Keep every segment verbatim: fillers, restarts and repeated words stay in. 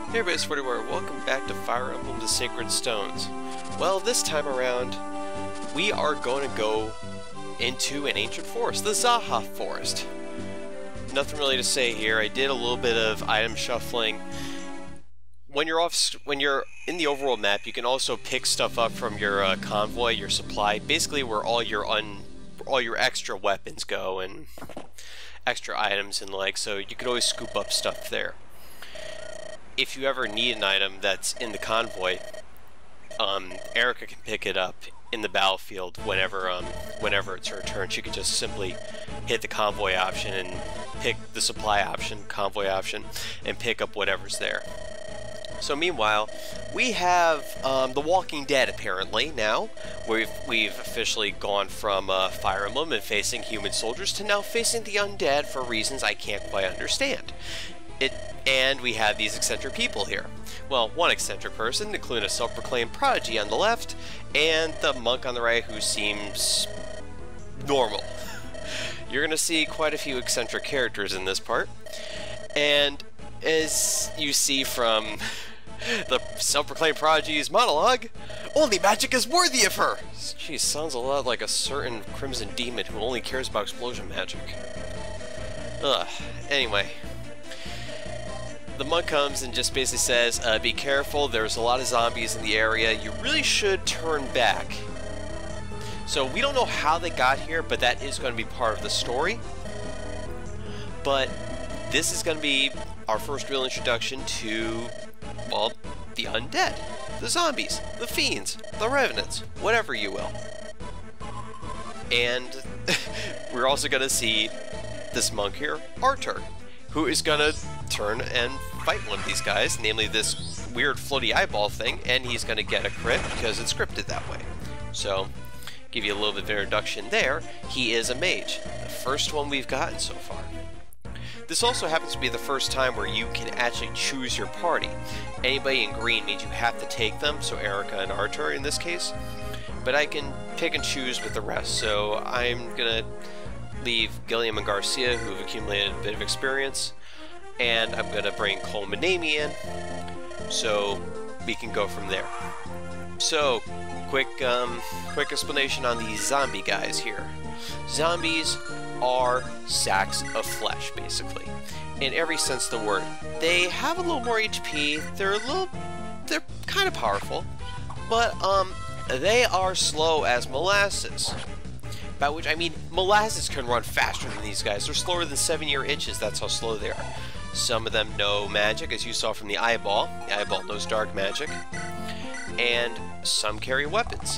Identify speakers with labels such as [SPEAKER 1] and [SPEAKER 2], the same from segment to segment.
[SPEAKER 1] Hey everybody, it's forty-one. Welcome back to Fire Emblem the Sacred Stones. Well, this time around, we are going to go into an ancient forest, the Zaha Forest. Nothing really to say here. I did a little bit of item shuffling. When you're off, when you're in the overworld map, you can also pick stuff up from your uh, convoy, your supply, basically where all your un, all your extra weapons go and extra items and like. So you can always scoop up stuff there. If you ever need an item that's in the convoy, um, Erica can pick it up in the battlefield whenever, um, whenever it's her turn. She can just simply hit the convoy option and pick the supply option, convoy option, and pick up whatever's there. So meanwhile, we have um, The Walking Dead apparently now. We've, we've officially gone from uh, Fire Emblem and facing human soldiers to now facing the undead for reasons I can't quite understand. It, and we have these eccentric people here. Well, one eccentric person, including a self-proclaimed prodigy on the left, and the monk on the right who seems normal. You're going to see quite a few eccentric characters in this part. And as you see from the self-proclaimed prodigy's monologue, only magic is worthy of her! Geez, sounds a lot like a certain crimson demon who only cares about explosion magic. Ugh, anyway. The monk comes and just basically says, uh, be careful, there's a lot of zombies in the area, you really should turn back. So we don't know how they got here, but that is going to be part of the story. But this is going to be our first real introduction to, well, the undead, the zombies, the fiends, the revenants, whatever you will. And we're also going to see this monk here, Artur, who is going to turn and fight one of these guys, namely this weird floaty eyeball thing, and he's going to get a crit because it's scripted that way. So, give you a little bit of introduction there. He is a mage, the first one we've gotten so far. This also happens to be the first time where you can actually choose your party. Anybody in green means you have to take them, so Erica and Artur in this case. But I can pick and choose with the rest, so I'm going to leave Gilliam and Garcia, who have accumulated a bit of experience, and I'm going to bring Coleman Namey in, so we can go from there. So, quick, um, quick explanation on these zombie guys here. Zombies are sacks of flesh, basically, in every sense of the word. They have a little more H P, they're a little, they're kind of powerful, but, um, they are slow as molasses. By which I mean molasses can run faster than these guys. They're slower than seven-year itches, that's how slow they are. Some of them know magic, as you saw from the eyeball. The eyeball knows dark magic. And some carry weapons.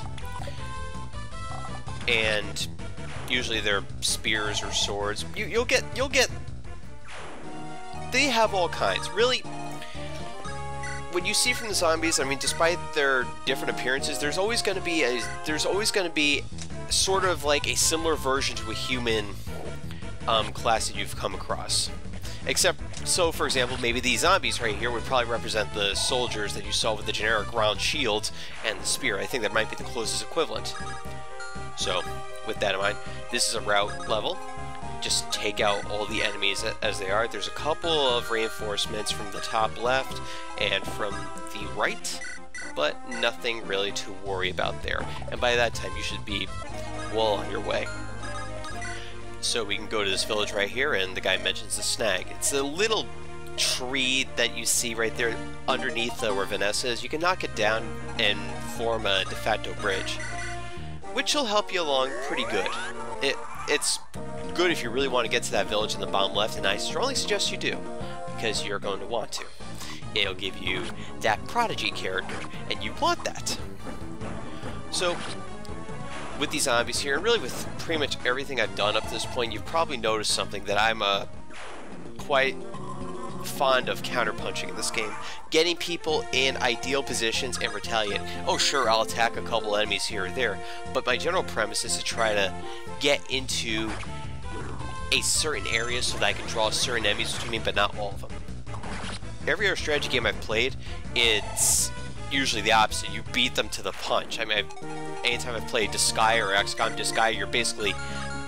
[SPEAKER 1] And usually they're spears or swords. You, you'll get, you'll get, they have all kinds. Really, when you see from the zombies, I mean, despite their different appearances, there's always going to be a, there's always going to be sort of like a similar version to a human um, class that you've come across. Except, so for example, maybe these zombies right here would probably represent the soldiers that you saw with the generic round shields and the spear. I think that might be the closest equivalent. So, with that in mind, this is a route level. Just take out all the enemies as they are. There's a couple of reinforcements from the top left and from the right, but nothing really to worry about there. And by that time, you should be well on your way. So we can go to this village right here, and the guy mentions the snag. It's a little tree that you see right there underneath uh, where Vanessa is. You can knock it down and form a de facto bridge, which will help you along pretty good. It, it's good if you really want to get to that village in the bottom left, and I strongly suggest you do, because you're going to want to. It'll give you that prodigy character, and you want that. So, with these zombies here, and really with pretty much everything I've done up to this point, you've probably noticed something that I'm uh, quite fond of counterpunching in this game. Getting people in ideal positions and retaliate. Oh sure, I'll attack a couple enemies here or there, but my general premise is to try to get into a certain area so that I can draw certain enemies to me, but not all of them. Every other strategy game I've played, it's usually the opposite. You beat them to the punch. I mean, I've, anytime I've played Disgaea or X COM Disgaea, you're basically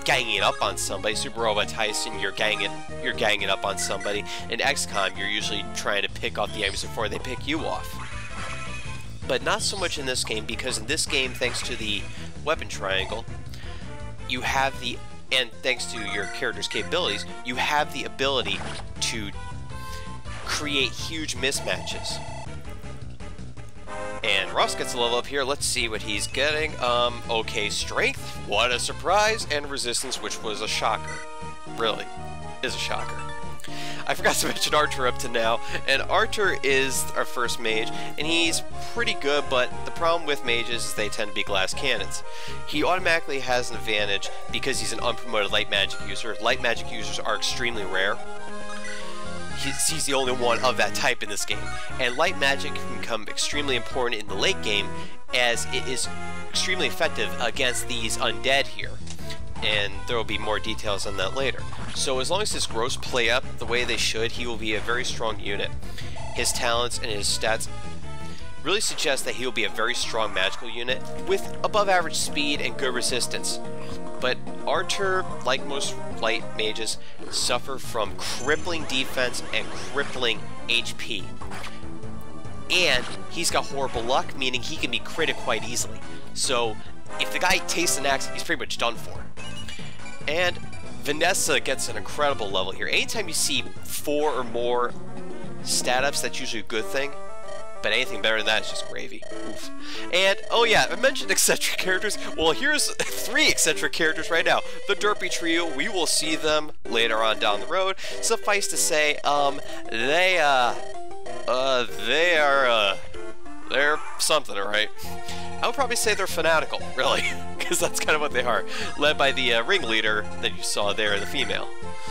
[SPEAKER 1] ganging up on somebody. Super Robot Tyson, you're ganging, you're ganging up on somebody. In X COM, you're usually trying to pick off the enemies before they pick you off. But not so much in this game, because in this game, thanks to the weapon triangle, you have the, and thanks to your character's capabilities, you have the ability to create huge mismatches. And Ross gets a level up here. Let's see what he's getting. Um, okay, strength. What a surprise. And resistance, which was a shocker. Really, is a shocker. I forgot to mention Archer up to now. And Archer is our first mage, and he's pretty good, but the problem with mages is they tend to be glass cannons. He automatically has an advantage because he's an unpromoted light magic user. Light magic users are extremely rare. He's, he's the only one of that type in this game. And light magic can become extremely important in the late game, as it is extremely effective against these undead here. And there will be more details on that later. So as long as his growths play up the way they should, he will be a very strong unit. His talents and his stats really suggest that he will be a very strong magical unit with above average speed and good resistance. But Archer, like most light mages, suffer from crippling defense and crippling H P. And he's got horrible luck, meaning he can be critted quite easily. So if the guy tastes an axe, he's pretty much done for. And Vanessa gets an incredible level here. Anytime you see four or more stat ups, that's usually a good thing. But anything better than that is just gravy. Oof. And, oh yeah, I mentioned eccentric characters. Well, here's three eccentric characters right now. The Derpy Trio, we will see them later on down the road. Suffice to say, um, they, uh, uh, they are, uh, they're something, alright? I would probably say they're fanatical, really, because that's kind of what they are. Led by the uh, ringleader that you saw there, the female.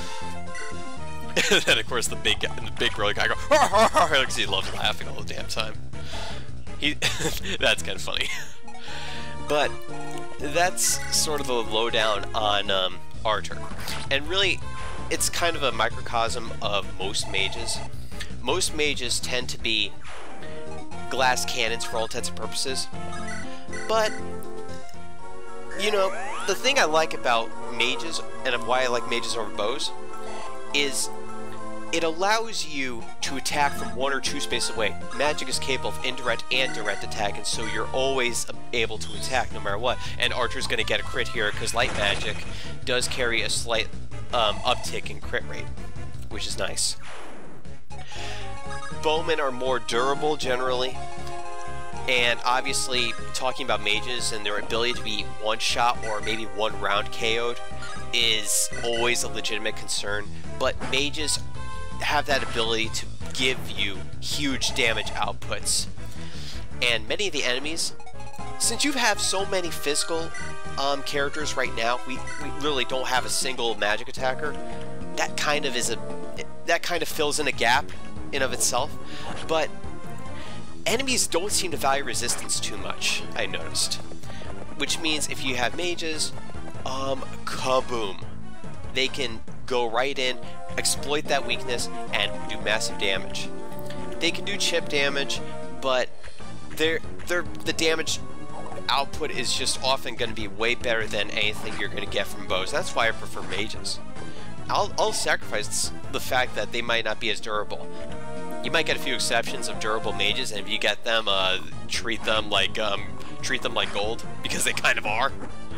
[SPEAKER 1] And then, of course, the big guy, the big burly guy go, because he loves laughing all the damn time. He, that's kind of funny. But that's sort of the lowdown on um, Archer. And really, it's kind of a microcosm of most mages. Most mages tend to be glass cannons for all intents and purposes. But, you know, the thing I like about mages, and why I like mages over bows, is it allows you to attack from one or two spaces away. Magic is capable of indirect and direct attack, and so you're always able to attack no matter what. And Archer's going to get a crit here because light magic does carry a slight um, uptick in crit rate, which is nice. Bowmen are more durable generally, and obviously talking about mages and their ability to be one-shot or maybe one-round K O'd is always a legitimate concern, but mages have that ability to give you huge damage outputs. And many of the enemies, since you have so many physical um, characters right now, we, we literally don't have a single magic attacker. That kind of is a that kind of fills in a gap in of itself. But enemies don't seem to value resistance too much, I noticed. Which means if you have mages, um, kaboom. They can go right in, exploit that weakness, and do massive damage. They can do chip damage, but they're, they're, the damage output is just often going to be way better than anything you're going to get from bows. That's why I prefer mages. I'll, I'll sacrifice the fact that they might not be as durable. You might get a few exceptions of durable mages, and if you get them, uh, treat them like um, treat them like gold, because they kind of are.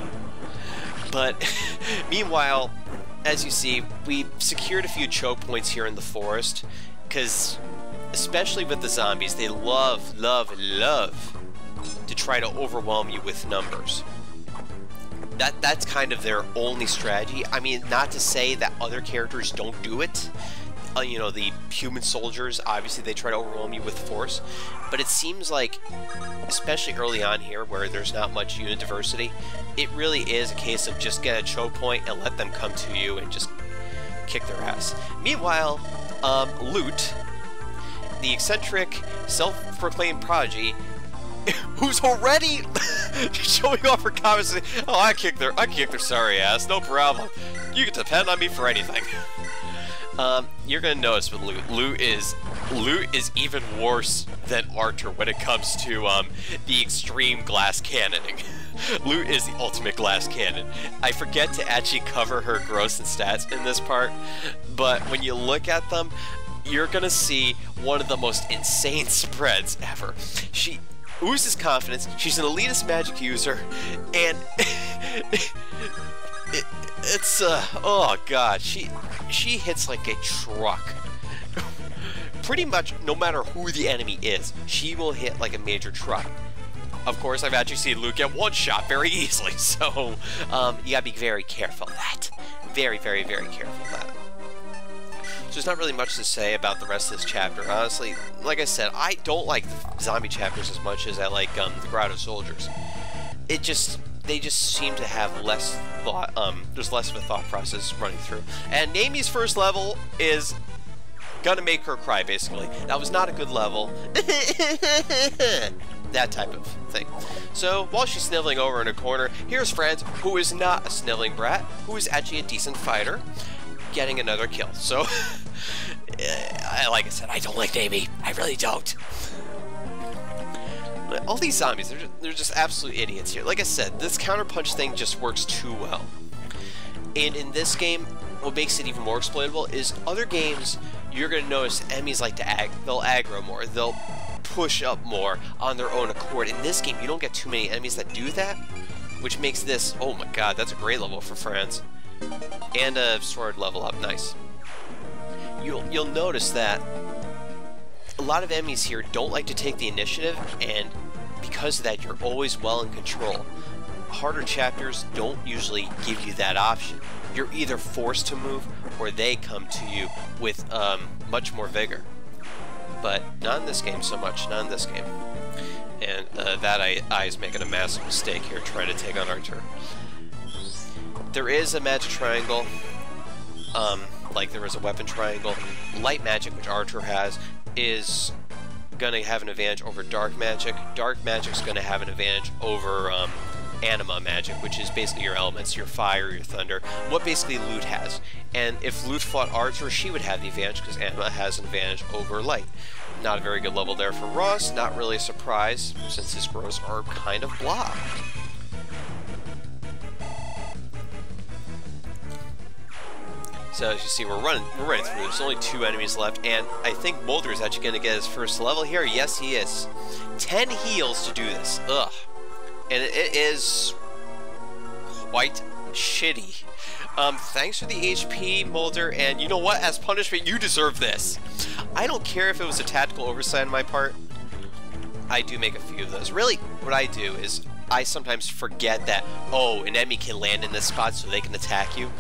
[SPEAKER 1] But meanwhile, as you see, we secured a few choke points here in the forest, because especially with the zombies, they love, love, love to try to overwhelm you with numbers. That that's kind of their only strategy. I mean, not to say that other characters don't do it. Uh, you know, the human soldiers, obviously they try to overwhelm you with force, but it seems like, especially early on here where there's not much unit diversity, it really is a case of just get a choke point and let them come to you and just kick their ass. Meanwhile, um, Loot, the eccentric, self-proclaimed prodigy, who's already showing off her comments saying, oh, I kicked their, I kicked their sorry ass, no problem. You can depend on me for anything. Um, you're gonna notice with Loot, Loot is, Loot is even worse than Archer when it comes to, um, the extreme glass cannoning. Loot is the ultimate glass cannon. I forget to actually cover her growth and stats in this part, but when you look at them, you're gonna see one of the most insane spreads ever. She oozes confidence, she's an elitist magic user, and it, it's, uh, oh god, she, she hits like a truck. Pretty much, no matter who the enemy is, she will hit like a major truck. Of course, I've actually seen Luke get one shot very easily, so um, you gotta be very careful of that. Very, very, very careful of that. So there's not really much to say about the rest of this chapter. Honestly, like I said, I don't like the zombie chapters as much as I like um, the Grotto Soldiers. It just, they just seem to have less thought, um, there's less of a thought process running through. And Naomi's first level is gonna make her cry, basically. That was not a good level. That type of thing. So, while she's sniveling over in a corner, here's Franz, who is not a sniveling brat, who is actually a decent fighter, getting another kill. So, like I said, I don't like Naomi. I really don't. All these zombies, they're just, they're just absolute idiots here. Like I said, this counterpunch thing just works too well. And in this game, what makes it even more exploitable is other games, you're going to notice enemies like to ag they'll aggro more, they'll push up more on their own accord. In this game, you don't get too many enemies that do that, which makes this, oh my god, that's a great level for Franz. And a sword level up, nice. You'll, you'll notice that a lot of enemies here don't like to take the initiative, and because of that, you're always well in control. Harder chapters don't usually give you that option. You're either forced to move, or they come to you with um, much more vigor. But not in this game so much, not in this game. And uh, that I, I is making a massive mistake here trying to take on Arthur. There is a magic triangle, um, like there is a weapon triangle. Light magic, which Arthur has, is gonna have an advantage over dark magic. Dark magic's gonna have an advantage over um, anima magic, which is basically your elements, your fire, your thunder, what basically Lute has. And if Lute fought Arthur, she would have the advantage because anima has an advantage over light. Not a very good level there for Ross, not really a surprise since his growths are kind of blah. So as you see, we're running, we're running through. There's only two enemies left, and I think Mulder is actually going to get his first level here. Yes, he is. Ten heals to do this. Ugh. And it is quite shitty. Um, thanks for the H P, Mulder, and you know what? As punishment, you deserve this. I don't care if it was a tactical oversight on my part. I do make a few of those. Really, what I do is I sometimes forget that, oh, an enemy can land in this spot so they can attack you.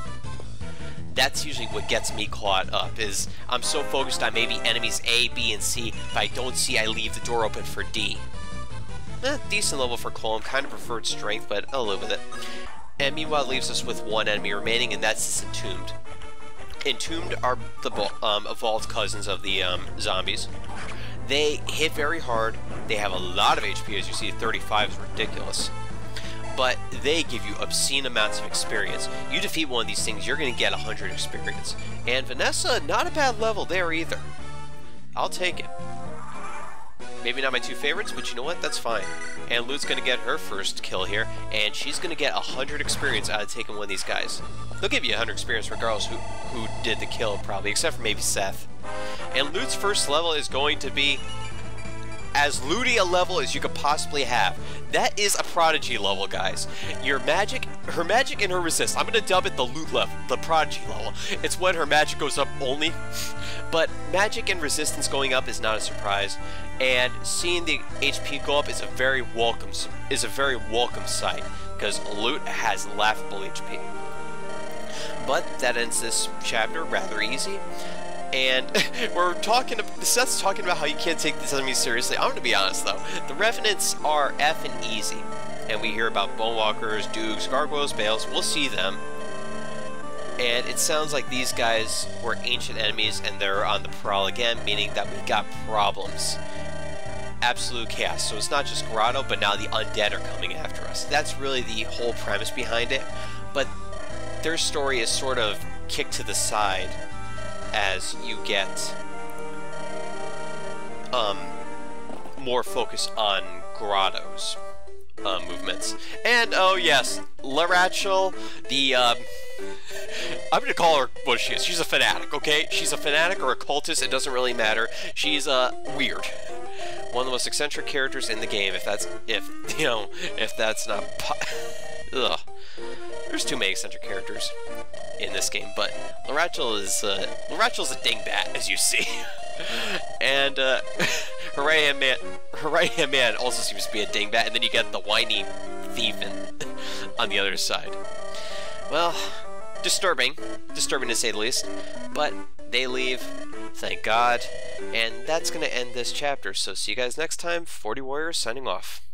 [SPEAKER 1] That's usually what gets me caught up, is I'm so focused on maybe enemies A, B, and C, if I don't see, I leave the door open for D. Eh, decent level for Colm, kind of preferred strength, but I'll live with it. And meanwhile, it leaves us with one enemy remaining, and that's this Entombed. Entombed are the um, evolved cousins of the um, zombies. They hit very hard, they have a lot of H P, as you see, thirty-five is ridiculous. But they give you obscene amounts of experience. You defeat one of these things, you're going to get one hundred experience. And Vanessa, not a bad level there either. I'll take it. Maybe not my two favorites, but you know what? That's fine. And Lute's going to get her first kill here, and she's going to get one hundred experience out of taking one of these guys. They'll give you one hundred experience regardless who, who did the kill, probably, except for maybe Seth. And Lute's first level is going to be as looty a level as you could possibly have. That is a prodigy level, guys. Your magic, her magic and her resist. I'm going to dub it the loot level, the prodigy level. It's when her magic goes up only. But magic and resistance going up is not a surprise. And seeing the H P go up is a very welcome is a very welcome sight, because Loot has laughable H P. But that ends this chapter rather easy. And we're talking, Seth's talking about how you can't take these enemies seriously. I'm going to be honest though, the Revenants are effing easy. And we hear about Bonewalkers, Dukes, Gargoyles, Bales, we'll see them. And it sounds like these guys were ancient enemies and they're on the prowl again, meaning that we got problems. Absolute chaos. So it's not just Grotto, but now the undead are coming after us. That's really the whole premise behind it. But their story is sort of kicked to the side as you get um, more focus on grottos. uh, movements. And, oh yes, Larachel, the, um, I'm gonna call her what she is. She's a fanatic, okay? She's a fanatic or a cultist, it doesn't really matter. She's, uh, weird. One of the most eccentric characters in the game, if that's, if, you know, if that's not, ugh. There's too many eccentric characters in this game, but Larachel is, uh, Larachel's a dingbat, as you see. And, uh, her right-hand man, her right-hand man also seems to be a dingbat, and then you get the whiny thief in, on the other side. Well, disturbing, disturbing to say the least, but they leave, thank God, and that's gonna end this chapter, so see you guys next time. forty Warriors signing off.